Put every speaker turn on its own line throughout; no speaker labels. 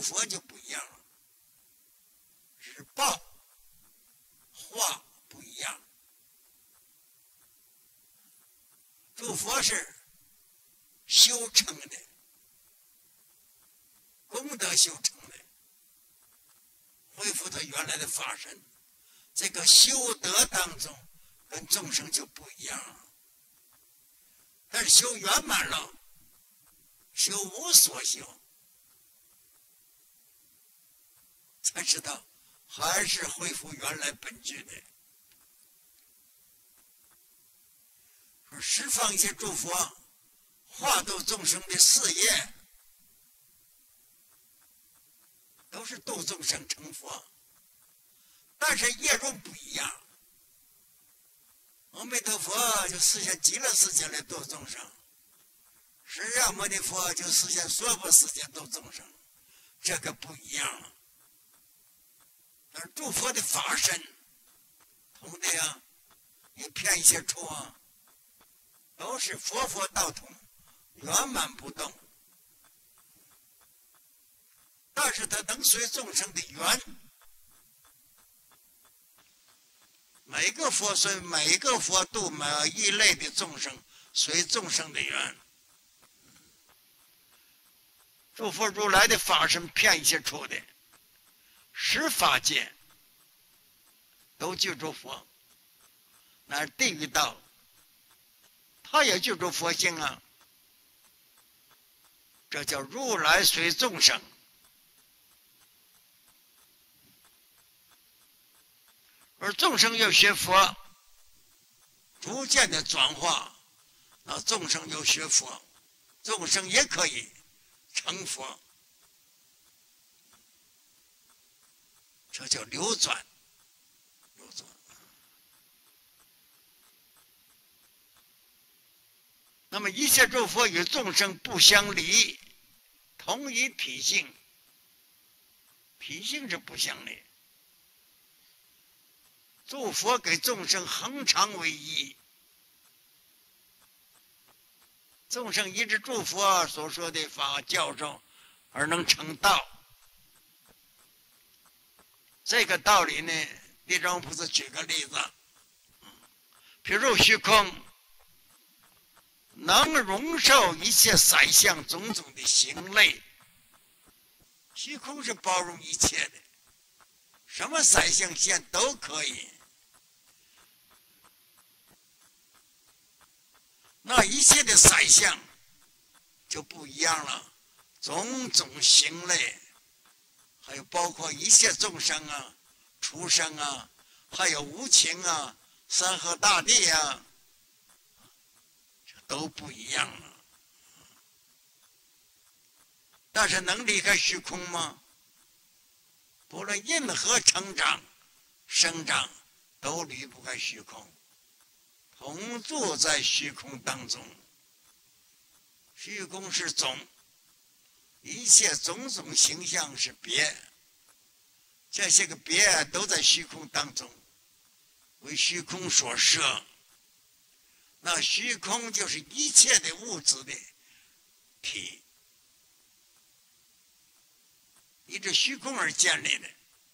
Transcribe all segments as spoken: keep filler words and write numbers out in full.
佛就不一样了，是报化不一样。诸佛是修成的，功德修成的，恢复他原来的法身。这个修德当中跟众生就不一样了。但是修圆满了，修无所修，才知道还是恢复原来本具的。说释放一些诸佛化度众生的事业，都是度众生成佛，但是业入不一样。阿弥陀佛就实现极乐世界来度众生，释迦牟尼佛就实现娑婆世界度众生，这个不一样了。但是诸佛的法身同的呀，一片一切处啊，都是佛佛道同，圆满不动。但是它能随众生的缘，每个佛随每个佛度每一类的众生，随众生的缘。诸佛如来的法身遍一切处的十法界，都具足佛，那是地狱道，他也具足佛性啊。这叫如来随众生。而众生要学佛，逐渐的转化，那众生要学佛，众生也可以成佛，这叫流转。流转。那么一切诸佛与众生不相离，同一体性，体性是不相离。诸佛给众生恒常为一，众生依着诸佛所说的法教授而能成道。这个道理呢，地藏菩萨举个例子，譬如虚空能容受一切色相种种的形类，虚空是包容一切的，什么色相现都可以。那一切的色相就不一样了，种种形类，还有包括一切众生啊、畜生啊，还有无情啊、山河大地啊，这都不一样了。但是能离开虚空吗？不论任何成长、生长，都离不开虚空。同住在虚空当中，虚空是种，一切种种形象是别，这些个别都在虚空当中，为虚空所摄。那虚空就是一切的物质的体，依着虚空而建立的。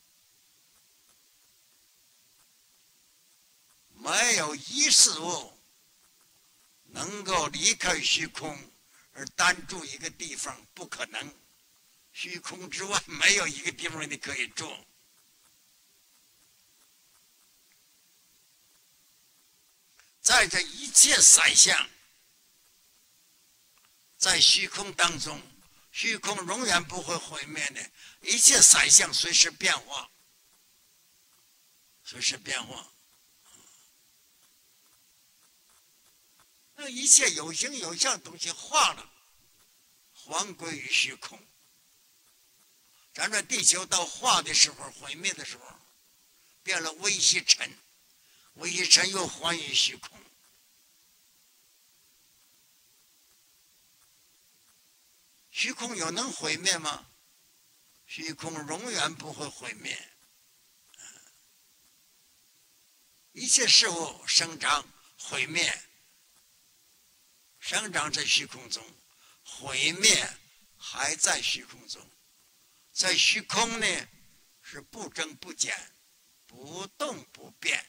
没有一事物能够离开虚空而单住一个地方，不可能。虚空之外没有一个地方你可以住。在这一切色相，在虚空当中，虚空永远不会毁灭的，一切色相随时变化，随时变化。那一切有形有相的东西化了，还归于虚空。咱这地球到化的时候，毁灭的时候，变了微细尘，微细尘又还于虚空。虚空有能毁灭吗？虚空永远不会毁灭。一切事物生长、毁灭。生长在虚空中，毁灭还在虚空中， 在虚空呢是不增不减，不动不变。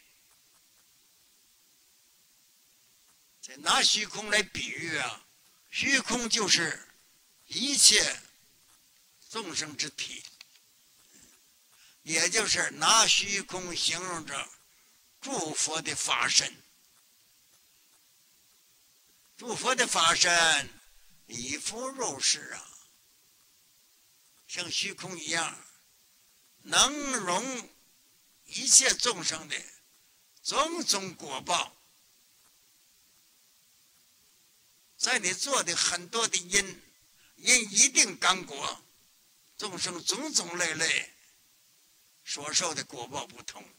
这拿虚空来比喻啊，虚空就是一切众生之体，也就是拿虚空形容着诸佛的法身。诸佛的法身以佛入世啊，像虚空一样，能容一切众生的种种果报。在你做的很多的因，因一定感果，众生种种类类所受的果报不同。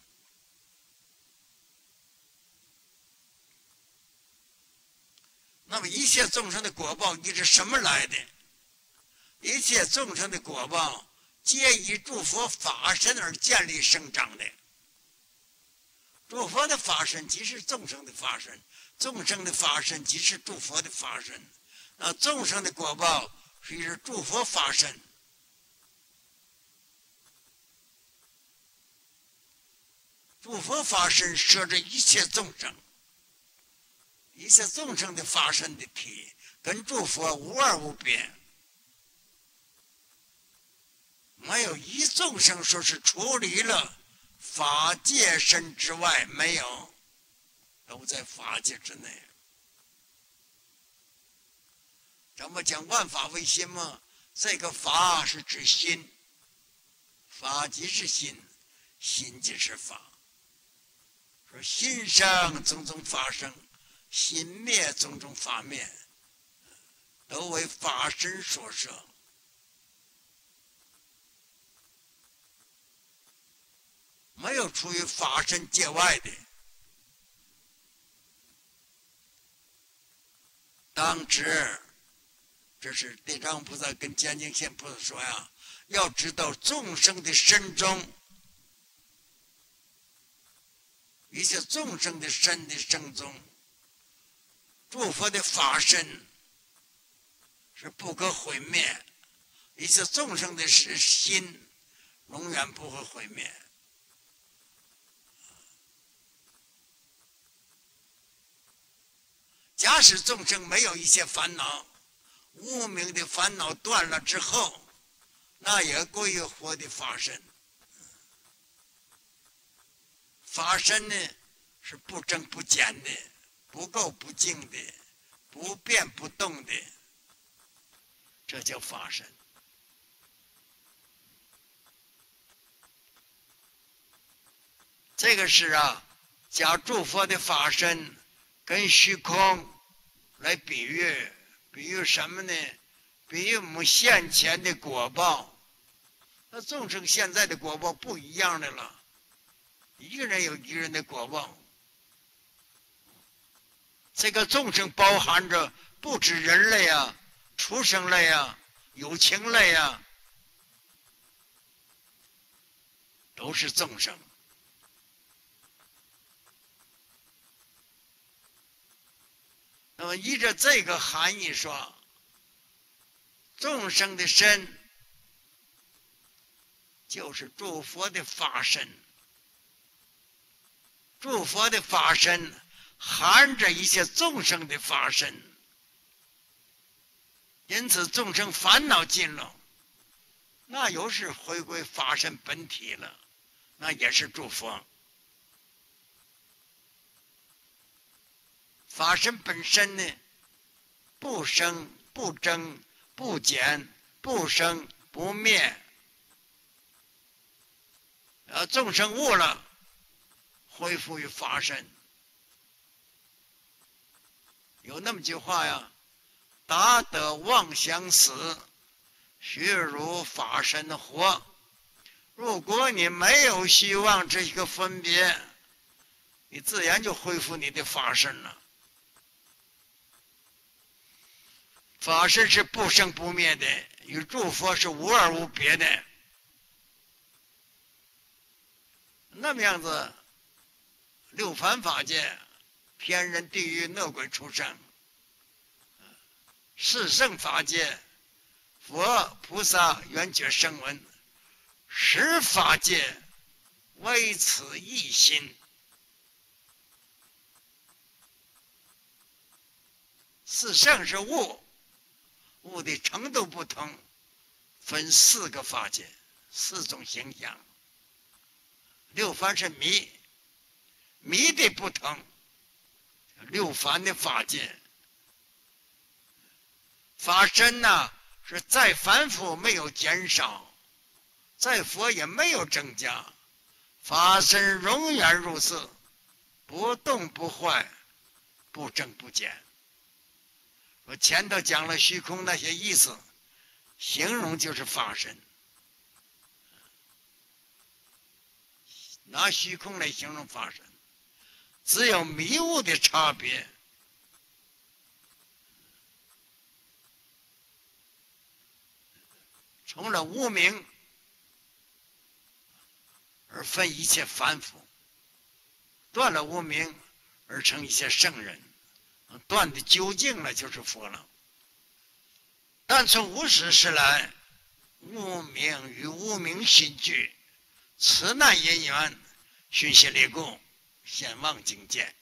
那么一切众生的果报你是什么来的？一切众生的果报皆以诸佛法身而建立生长的。诸佛的法身即是众生的法身，众生的法身即是诸佛的法身。那众生的果报是以诸佛法身。诸佛法身摄着一切众生，一切众生的法身的体跟诸佛无二无别，没有一众生说是处理了法界身之外，没有，都在法界之内。怎么讲万法唯心嘛？这个法是指心，法即是心，心即是法。说心生种种法生，心灭种种法灭，都为法身所摄。没有处于法身界外的。当知，这是地藏菩萨跟监净现菩萨说呀，要知道众生的身中，一切众生的身的生中，诸佛的法身是不可毁灭，一切众生的心永远不会毁灭。假使众生没有一些烦恼，无明的烦恼断了之后，那也归于佛的法身。法身呢是不增不减的，不垢不净的，不变不动的，这叫法身。这个是啊，假诸佛的法身跟虚空来比喻，比喻什么呢？比喻我们现前的果报。那众生现在的果报不一样的了，一个人有一个人的果报。这个众生包含着不止人类啊、畜生类啊、有情类啊，都是众生。那么依着这个含义说，众生的身就是诸佛的法身，诸佛的法身含着一些众生的法身，因此众生烦恼尽了，那又是回归法身本体了，那也是诸佛。法身本身呢，不生不增不减，不生不灭。呃，众生悟了，恢复于法身。有那么句话呀：“达得妄想死，须如法身活。”如果你没有希望这一个分别，你自然就恢复你的法身了。法身是不生不灭的，与诸佛是无二无别的。那么样子，六凡法界，天人地狱恶鬼畜生，四圣法界，佛菩萨缘觉声闻， 十法界唯此一心。四圣是物，物的程度不同，分四个法界，四种形象。六凡是迷，迷的不同，六凡的法界。法身呢，是再反复没有减少，再佛也没有增加，法身永远如是，不动不坏，不增不减。我前头讲了虚空那些意思，形容就是法身，拿虚空来形容法身，只有迷雾的差别。从了无明而分一切凡夫，断了无明而成一些圣人，断的究竟了就是佛了。但从无始时来，无明与无明心聚，此难因缘，熏习离故，现妄境界。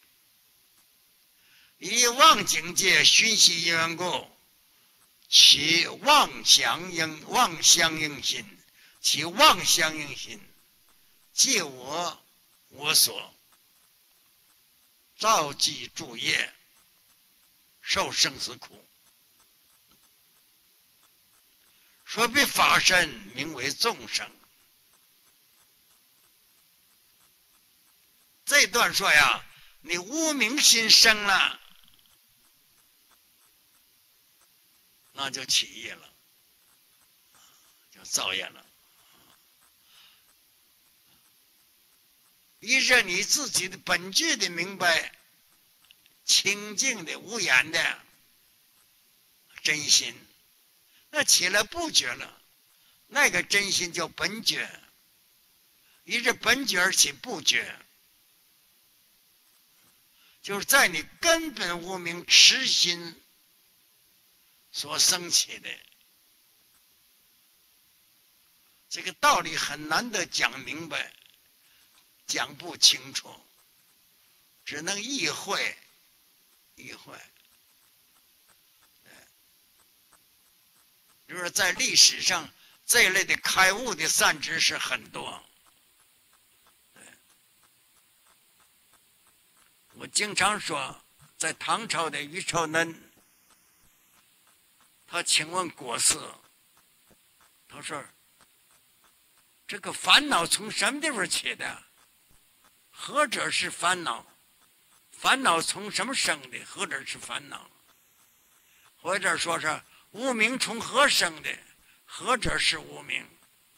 以妄境界熏习因缘故，其妄想应妄相应心，其妄相应心，即我我所，造记诸业，受生死苦。说彼法身名为众生。这段说呀，你无明心生了，那就起业了，就造业了。依着你自己的本具的明白，清净的无言的真心，那起了不觉了，那个真心叫本觉。依着本觉而起不觉，就是在你根本无明痴心所生起的。这个道理很难得讲明白，讲不清楚，只能意会意会。就是在历史上这一类的开悟的善知识很多。我经常说，在唐朝的于朝嫩，他请问国师，他说这个烦恼从什么地方起的？何者是烦恼？烦恼从什么生的？何者是烦恼？或者说是无明从何生的？何者是无明？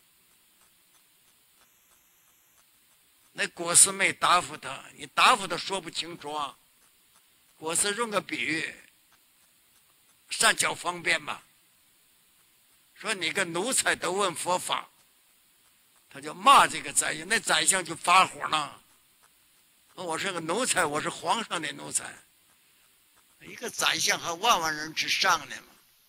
那国师没答复他，你答复他说不清楚啊。国师用个比喻，善巧方便吧。说你个奴才都问佛法，他就骂这个宰相，那宰相就发火了。我是个奴才，我是皇上的奴才，一个宰相和万万人之上的嘛。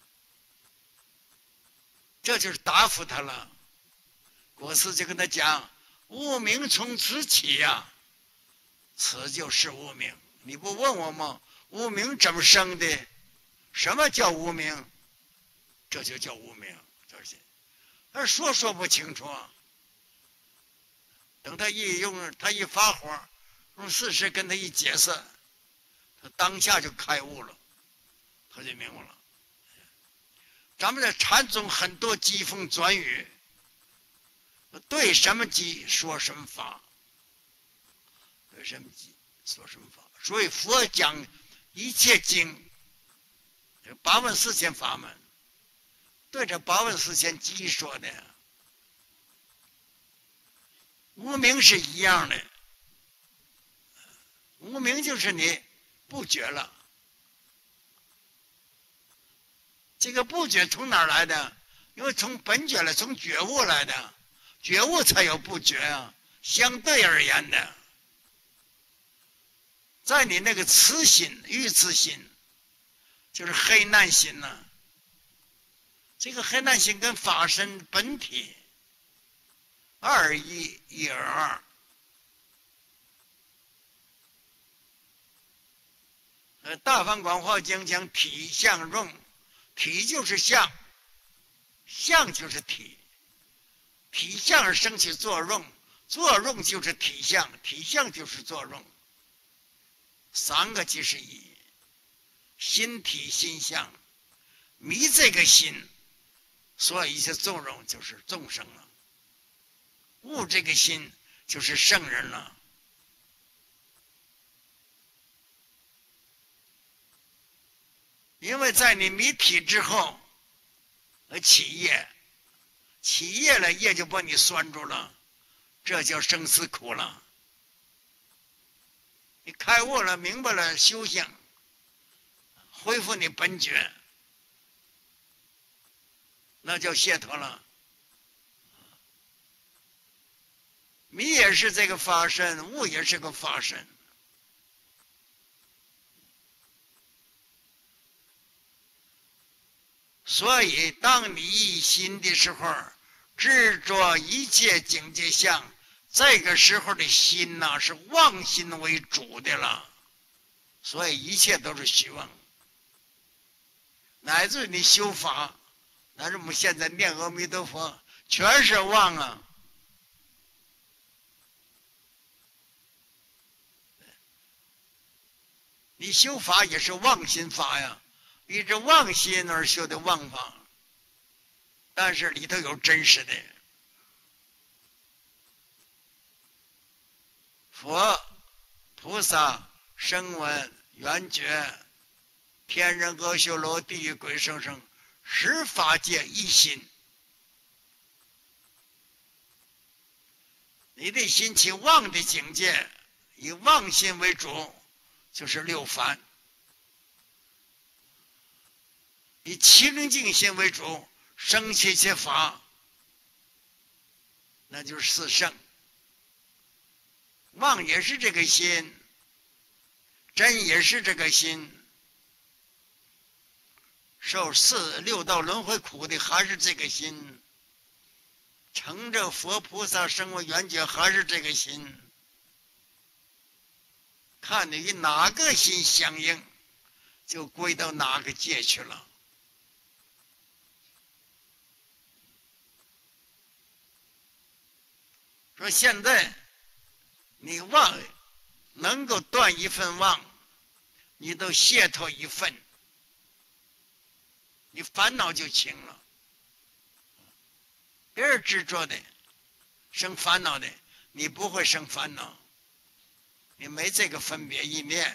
这就是答复他了。国师就跟他讲，无明从此起呀、啊，此就是无明。你不问我吗？无明怎么生的？什么叫无明？这就叫无明。这些他说说不清楚。等他一用，他一发火，用事实跟他一解释，他当下就开悟了，他就明白了。咱们的禅宗很多机锋转语，对什么机说什么法，对什么机说什么法。所以佛讲一切经，八万四千法门，对这八万四千机说的。无明是一样的，无明就是你不觉了。这个不觉从哪儿来的？因为从本觉来，从觉悟来的，觉悟才有不觉啊。相对而言的，在你那个痴心、欲痴心，就是黑暗心呐、啊。这个黑暗心跟法身本体二一一而二。呃，《大梵广化经》讲体相用，体就是相，相就是体，体相而生起作用，作用就是体相，体相就是作用，三个即是一。心体心相，迷这个心，所以一些作用就是众生了；悟这个心，就是圣人了。因为在你迷体之后，而起业，起业了，业就把你拴住了，这叫生死苦了。你开悟了，明白了，修行。恢复你本觉，那叫解脱了。迷也是这个法身，悟也是个法身。所以，当你一心的时候，执着一切境界相，这个时候的心呐、啊，是妄心为主的了。所以，一切都是虚妄。乃至你修法，乃至我们现在念阿弥陀佛，全是妄啊！你修法也是妄心法呀，依着妄心而修的妄法，但是里头有真实的。佛、菩萨、声闻、缘觉。天人阿修罗地狱鬼神圣，十法界一心。你的心起妄的境界，以妄心为主，就是六凡；以清净心为主，生起些法，那就是四圣。妄也是这个心，真也是这个心。受四六道轮回苦的还是这个心，成着佛菩萨声闻缘觉还是这个心，看你与哪个心相应，就归到哪个界去了。说现在你妄能够断一份妄，你都解脱一份，你烦恼就轻了。别人执着的生烦恼的，你不会生烦恼，你没这个分别意念。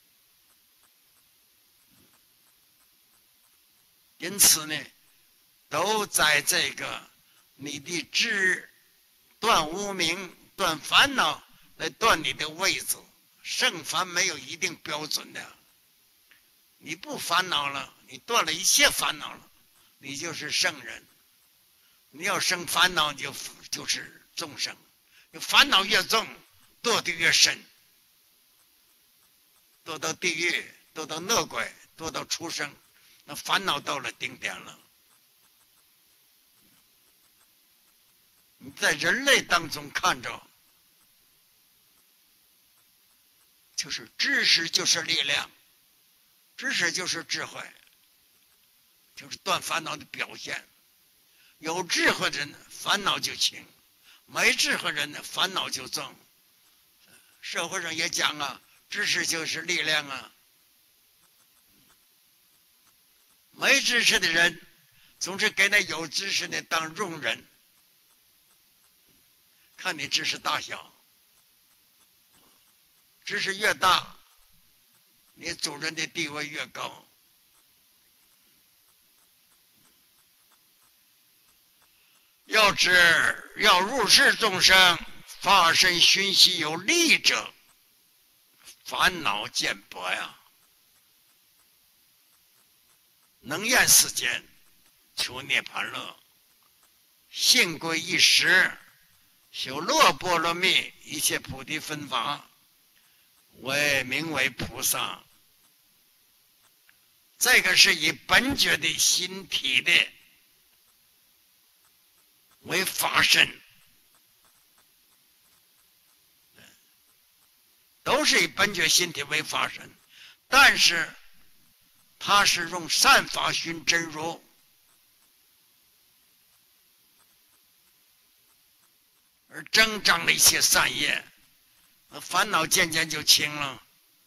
因此呢，都在这个你的知断无明断烦恼来断你的位置。圣凡没有一定标准的，你不烦恼了，你断了一切烦恼了，你就是圣人。你要生烦恼，就就是众生。你烦恼越重，堕得越深，堕到地狱，堕到恶鬼，堕到畜生，那烦恼到了顶点了。你在人类当中看着，就是知识就是力量，知识就是智慧，就是断烦恼的表现。有智慧的人烦恼就轻，没智慧人呢烦恼就重。社会上也讲啊，知识就是力量啊。没知识的人总是给那有知识的当佣人，看你知识大小，知识越大，你主人的地位越高。要知要入世众生，发身熏习有力者，烦恼渐薄呀。能厌世间，求涅盘乐，信归一时，修落波罗蜜，一切菩提分法，为名为菩萨。这个是以本觉的心体的为法身， 都是以本觉心体为法身，但是他是用善法熏真如，而增长了一些善业，烦恼渐渐就轻了。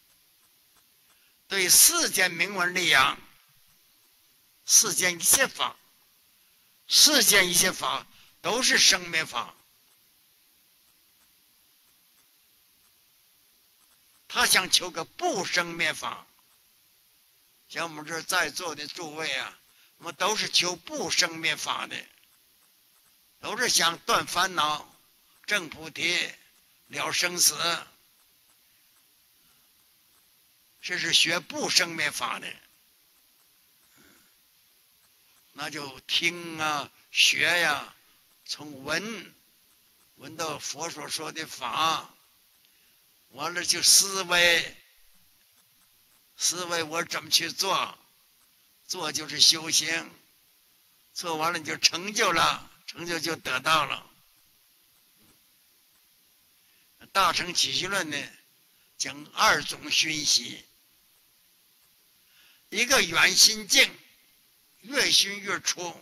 对世间名闻利养，世间一切法，世间一切法都是生灭法。他想求个不生灭法，像我们这在座的诸位啊，我们都是求不生灭法的，都是想断烦恼、证菩提、了生死，这是学不生灭法的。那就听啊，学呀、啊，从闻闻到佛所说的法。完了就思维，思维我怎么去做，做就是修行，做完了你就成就了，成就就得到了。大乘起信论呢，讲二种熏习，一个远心境，越熏越出，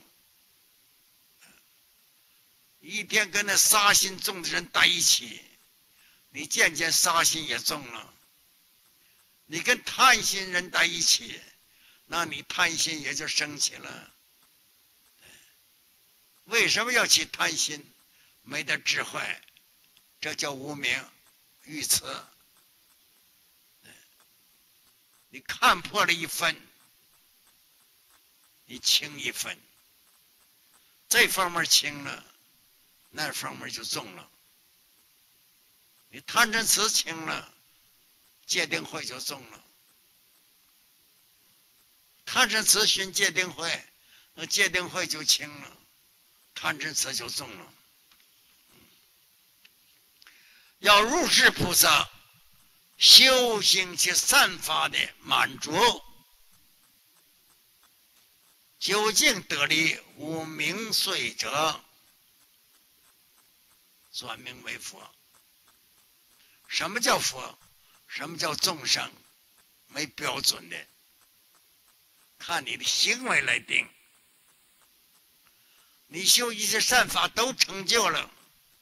一天跟那杀心重的人在一起，你渐渐杀心也重了。你跟贪心人在一起，那你贪心也就升起了。为什么要起贪心？没得智慧，这叫无明愚痴。你看破了一分，你轻一分，这方面轻了，那方面就重了。你贪嗔痴轻了，戒定慧就重了。贪嗔痴熏戒定慧，那戒定慧就轻了，贪嗔痴就重了。要入世菩萨修行其善法的满足，究竟得离无明碎者，转名为佛。什么叫佛？什么叫众生？没标准的，看你的行为来定。你修一些善法都成就了，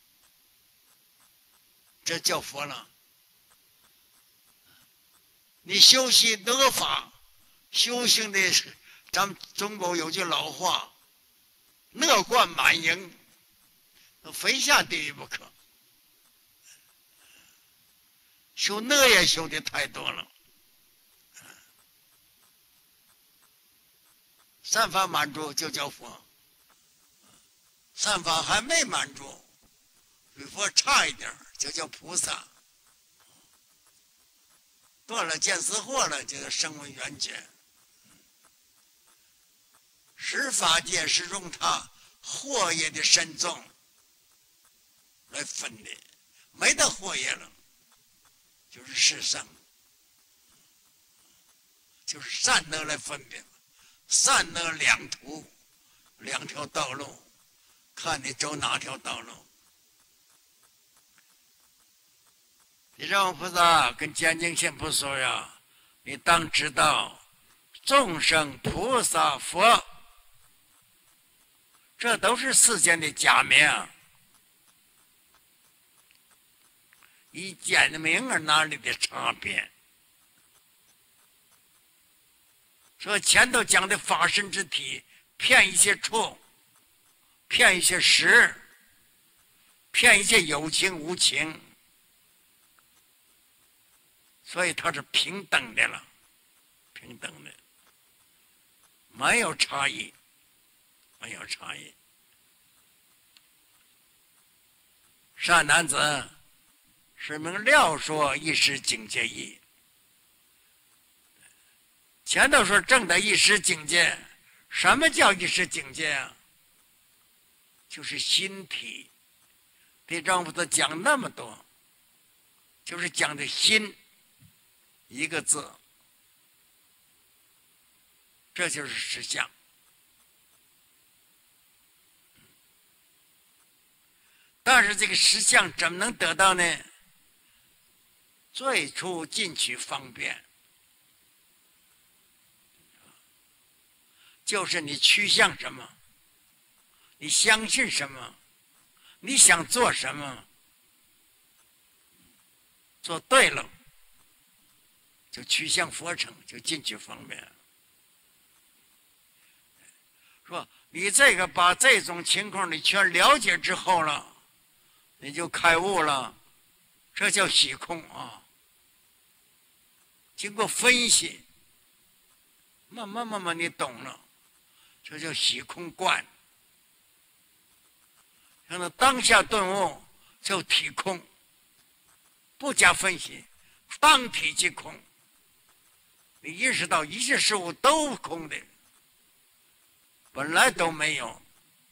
这叫佛了。你修习恶法，修行的，咱们中国有句老话，恶贯满盈，非下地狱不可。修恶也修的太多了，善法满足就叫佛，善法还没满足，比佛差一点就叫菩萨。断了见思惑了，就叫声闻缘觉。十法界是用它惑业的深重来分的，没得惑业了，就是世上，就是善恶来分别，善恶两途，两条道路，看你走哪条道路。地藏王菩萨跟坚净心菩萨呀，你当知道，众生、菩萨、佛，这都是世间的假名，以简名而哪里的差别？说前头讲的法身之体，骗一些处，骗一些实，骗一些有情无情，所以它是平等的了，平等的，没有差异，没有差异。善男子，是名料说一时境界义。前头说正的一时境界，什么叫一时境界啊？就是心体。地藏菩萨讲那么多，就是讲的心一个字，这就是实相。但是这个实相怎么能得到呢？ 最初进取方便，就是你趋向什么，你相信什么，你想做什么，做对了，就趋向佛成，就进取方便。说你这个把这种情况你全了解之后了，你就开悟了，这叫虚空啊。经过分析，慢慢慢慢你懂了，这叫虚空观。让它当下顿悟，叫体空，不加分析，当体即空。你意识到一切事物都空的，本来都没有，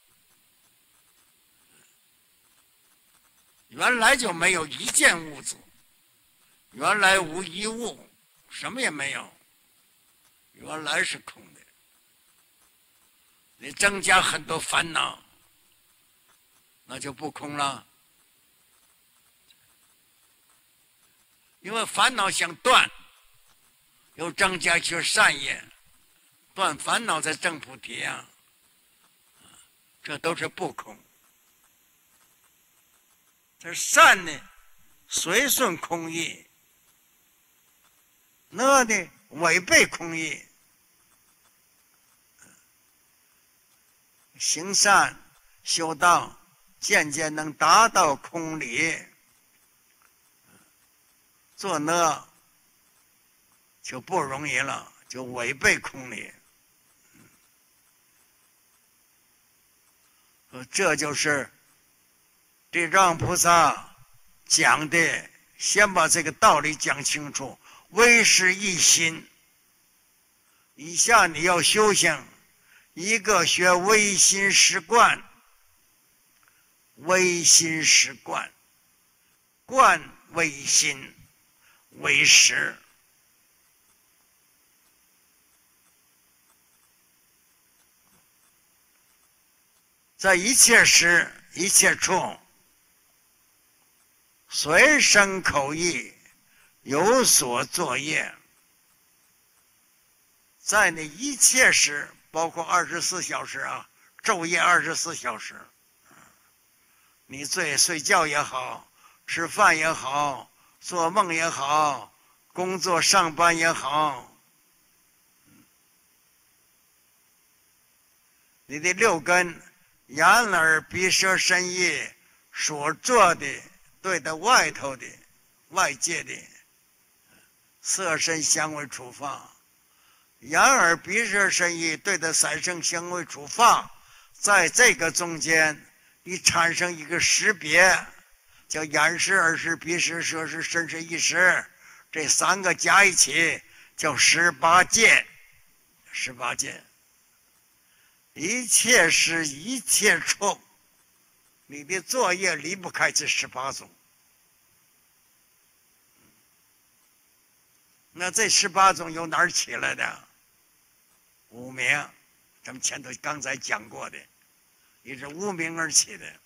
原来就没有一件物质，原来无一物，什么也没有，原来是空的。你增加很多烦恼，那就不空了。因为烦恼想断，又增加些善业，断烦恼才证菩提啊，这都是不空。这善呢，随顺空义；恶呢，违背空义。行善修道，渐渐能达到空理；做恶就不容易了，就违背空理。这就是地藏菩萨讲的，先把这个道理讲清楚。唯是一心，以下你要修行，一个学唯心实观，唯心实观，观唯心为实。在一切时一切处，随身口意有所作业。在那一切时，包括二十四小时啊，昼夜二十四小时，你睡睡觉也好，吃饭也好，做梦也好，工作上班也好，你的六根眼耳鼻舌身意所做的，对的外头的外界的色身香味触法，眼耳鼻舌身意对的三生香味触法，在这个中间你产生一个识别，叫眼识耳识鼻识舌识身识意识，这三个加一起叫十八界。十八界一切是一切处，你的作业离不开这十八种。那这十八种由哪儿起来的？无明，咱们前头刚才讲过的，也是无明而起的。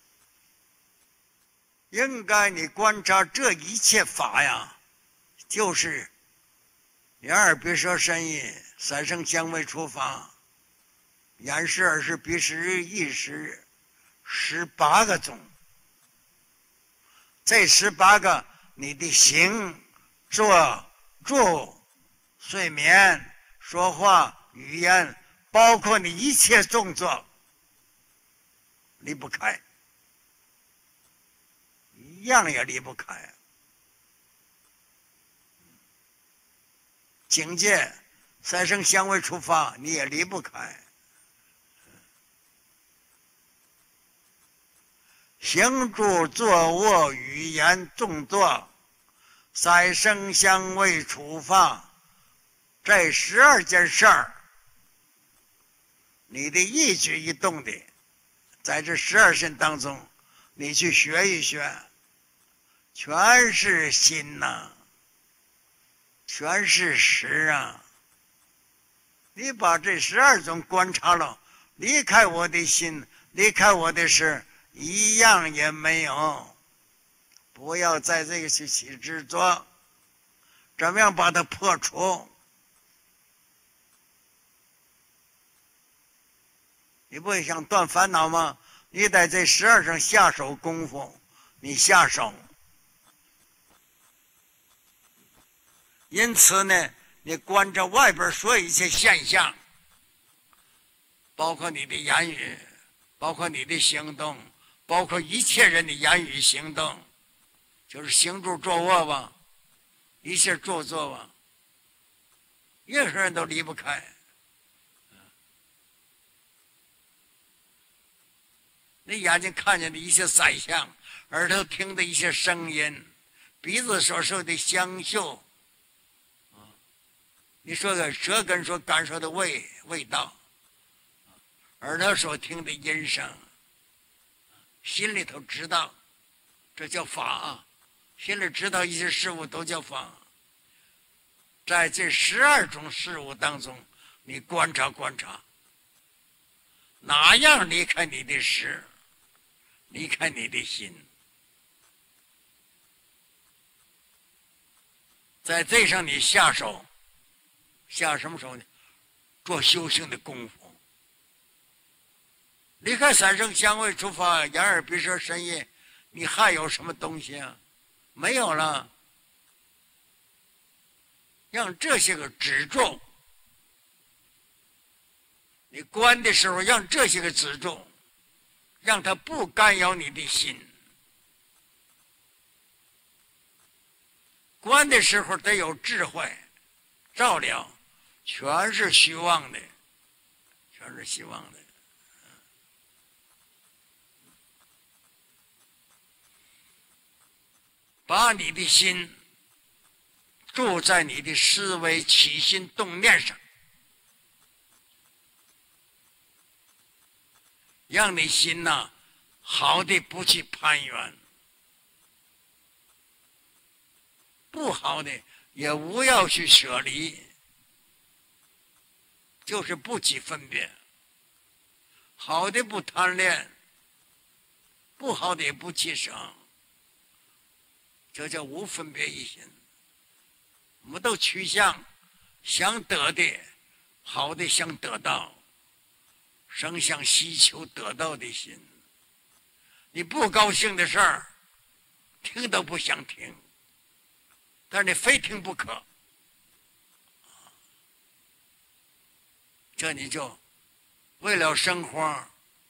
应该你观察这一切法呀，就是眼耳鼻舌身意三生香味触法，眼识耳识鼻识意识，十八个种。这十八个你的行坐住睡眠说话语言，包括你一切动作离不开，一样也离不开。境界三生香味触法你也离不开，行住坐卧语言动作三生香味触法，这十二件事儿，你的一举一动的，在这十二身当中，你去学一学，全是心呐、啊，全是实啊。你把这十二种观察了，离开我的心，离开我的事，一样也没有。不要在这个去起执着， 怎么样把它破除？你不会想断烦恼吗？你在这十二上下手功夫，你下手。因此呢，你观着外边所有一切现象，包括你的言语，包括你的行动，包括一切人的言语行动，就是行住坐卧吧，一切坐坐吧，任何人都离不开。你眼睛看见的一些宰相，耳朵听的一些声音，鼻子所受的香嗅，你说个舌根所感受的味味道，耳朵所听的音声，心里头知道，这叫法。心里知道一些事物都叫法。在这十二种事物当中，你观察观察，哪样离开你的识，离开你的心？在这上你下手。下什么手呢？做修行的功夫。离开三生香味触法眼耳鼻舌身意，你还有什么东西啊？没有了。让这些个止住。你观的时候，让这些个止住，让它不干扰你的心。观的时候得有智慧，照料。全是虚妄的，全是虚妄的。把你的心住在你的思维起心动念上，让你心呐、啊、好的不去攀缘，不好的也无要去舍离。就是不起分别，好的不贪恋，不好的也不起生，这叫无分别一心。我们都趋向想得的好的，想得到，生想希求得到的心。你不高兴的事儿，听都不想听，但是你非听不可。这你就为了生活，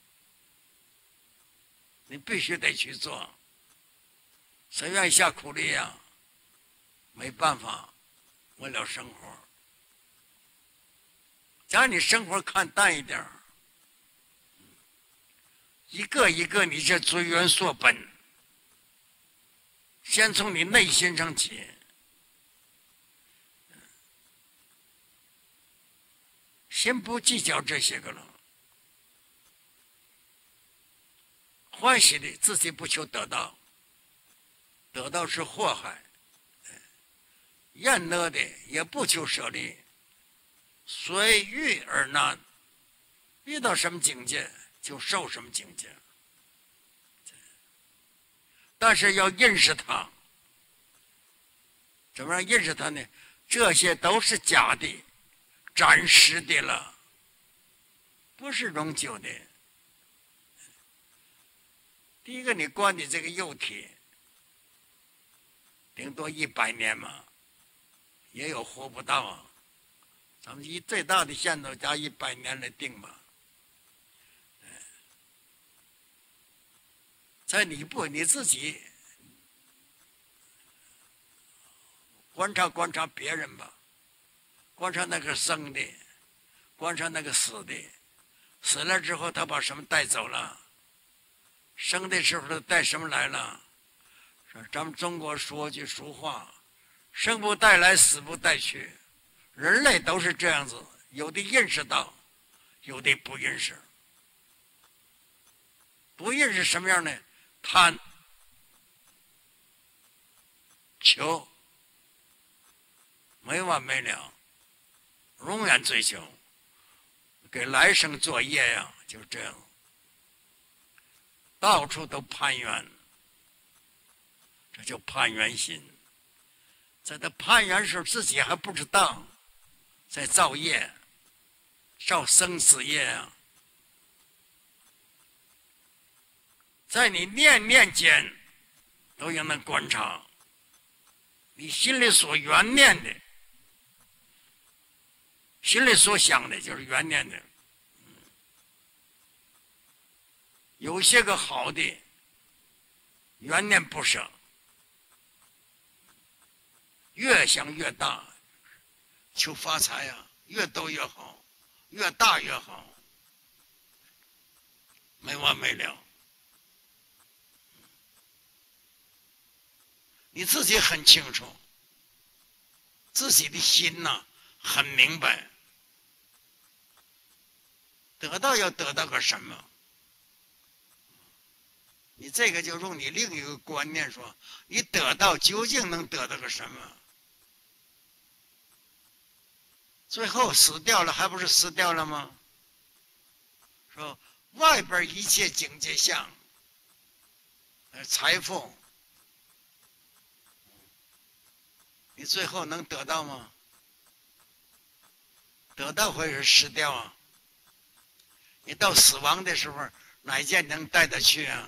你必须得去做。谁愿意下苦力呀？没办法，为了生活。假如你生活看淡一点，一个一个你这追缘所本，先从你内心上起。先不计较这些个了，欢喜的自己不求得到，得到是祸害；厌乐的也不求舍离，随遇而难，遇到什么境界就受什么境界。但是要认识它，怎么样认识它呢？这些都是假的。暂时的了，不是永久的。第一个，你观的这个幼体，顶多一百年嘛，也有活不到啊。咱们以最大的限度加一百年来定吧。在你不你自己观察观察别人吧。观察那个生的，观察那个死的，死了之后他把什么带走了？生的时候他带什么来了？咱们中国说句俗话，生不带来，死不带去。人类都是这样子，有的认识到，有的不认识。不认识什么样呢？贪、求，没完没了。永远追求，给来生作业呀，就这样，到处都攀缘，这叫攀缘心。 在他攀缘时候自己还不知道，在造业，造生死业啊。在你念念间，都应能观察，你心里所缘念的，心里所想的就是缘念的。有些个好的，缘念不舍，越想越大，求发财啊，越多越好，越大越好，没完没了。你自己很清楚，自己的心呐、啊、很明白，得到要得到个什么？你这个就用你另一个观念说，你得到究竟能得到个什么？最后死掉了，还不是死掉了吗？说外边一切境界相，财富，你最后能得到吗？得到会是失掉啊？你到死亡的时候，哪一件能带得去啊？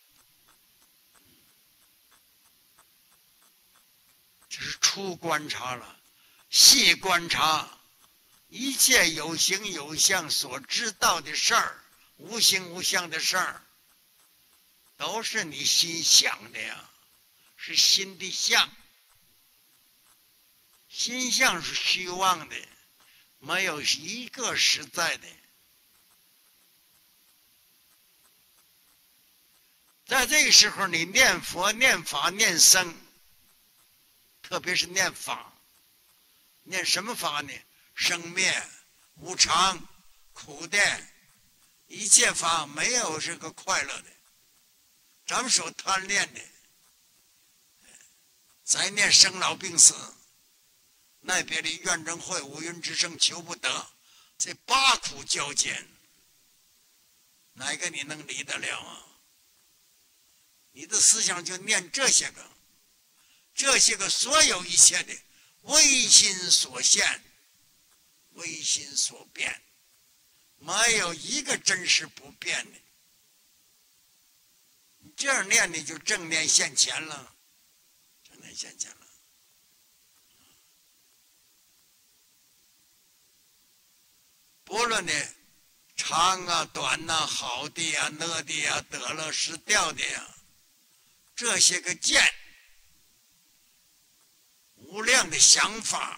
这是初观察了，细观察一切有形有相所知道的事儿，无形无相的事儿，都是你心想的呀，是心的相。心相是虚妄的，没有一个实在的。在这个时候，你念佛、念法、念僧，特别是念法，念什么法呢？生灭、无常、苦的，一切法没有这个快乐的。咱们所贪恋的，再念生老病死，那别的怨憎会、五蕴之生求不得，这八苦交煎，哪个你能离得了啊？你的思想就念这些个，这些个所有一切的唯心所现，唯心所变，没有一个真实不变的。你这样念你就正念现前了，正念现前了。不论的长啊、短啊、好的呀、恶的呀、得了失掉的呀，这些个见无量的想法，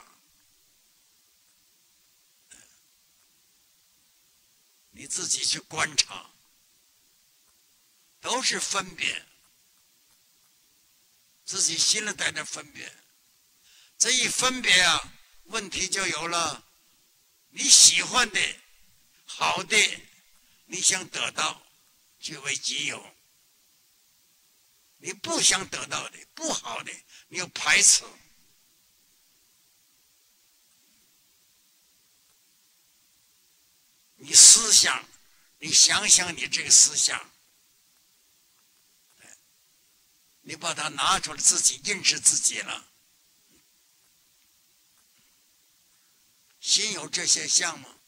你自己去观察，都是分别，自己心里在那分别，这一分别啊，问题就有了。你喜欢的好的，你想得到据为己有；你不想得到的不好的，你又排斥。你思想，你想想你这个思想，你把它拿出来自己认识自己了。心有这些相吗？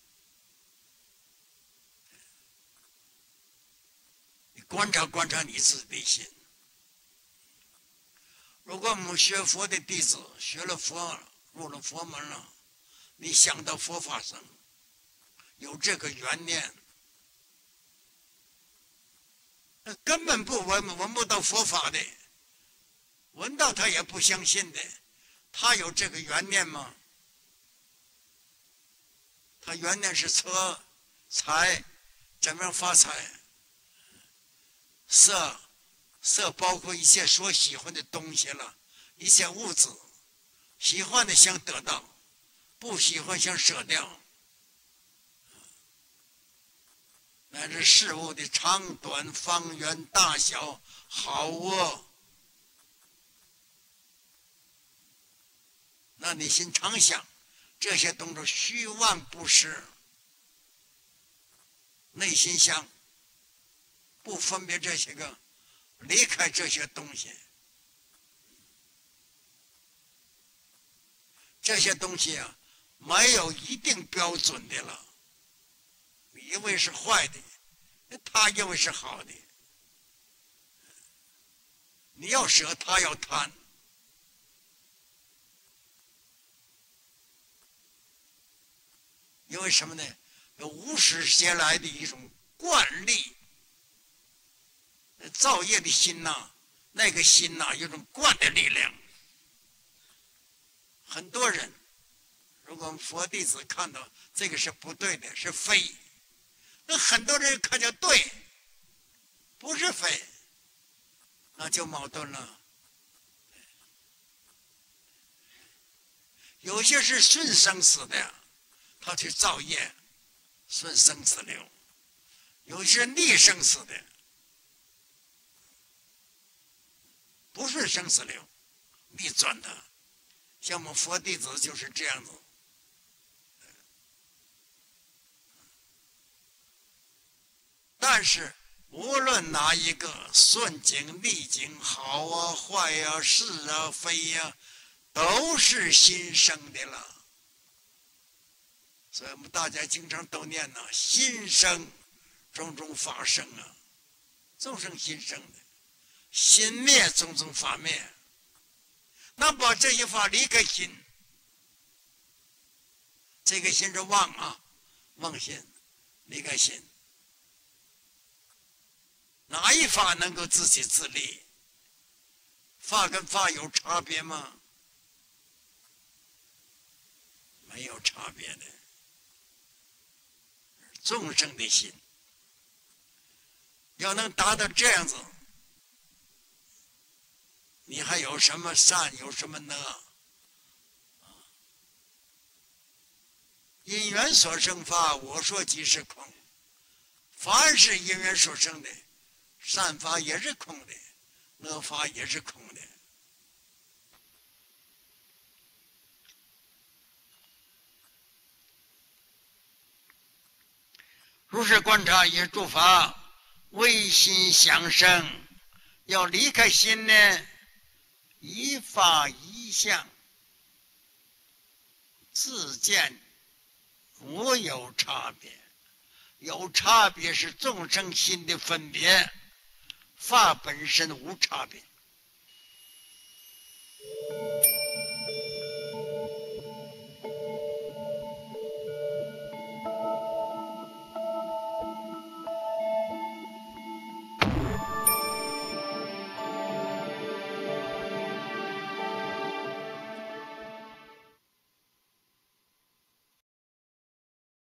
你观察观察你自己的心。如果我们学佛的弟子学了佛，入了佛门了，你想到佛法僧，有这个缘念，根本不闻闻不到佛法的，闻到他也不相信的，他有这个缘念吗？他缘念是车、财，怎么样发财？色，色包括一切所喜欢的东西了，一切物质，喜欢的想得到，不喜欢想舍掉。乃至事物的长短、方圆、大小、好恶，那你心常想，这些动作虚妄不实，内心想，不分别这些个，离开这些东西， 这些东西啊，没有一定标准的了。你以为是坏的，他以为是好的。你要舍，他要贪。因为什么呢？无始劫来的一种惯例。造业的心呐、啊，那个心呐、啊，有种惯的力量。很多人，如果佛弟子看到这个是不对的，是非，那很多人看见对，不是非，那就矛盾了。有些是顺生死的，他去造业，顺生死流；有些逆生死的。不是生死流，逆转的，像我们佛弟子就是这样子。但是无论哪一个顺境逆境，好啊坏啊是啊非啊，都是心生的了。所以我们大家经常都念呐、啊，心生种种法生啊，众生心生的。心灭，种种法灭。那把这一法离开心，这个心是妄啊，妄心，离开心。哪一法能够自己自立？法跟法有差别吗？没有差别的。众生的心要能达到这样子。你还有什么善，有什么呢？因缘所生法，我说即是空。凡是因缘所生的，善法也是空的，恶法也是空的。如是观察一诸法，为心想生，要离开心呢？一法一相，自见无有差别。有差别是众生心的分别，法本身无差别。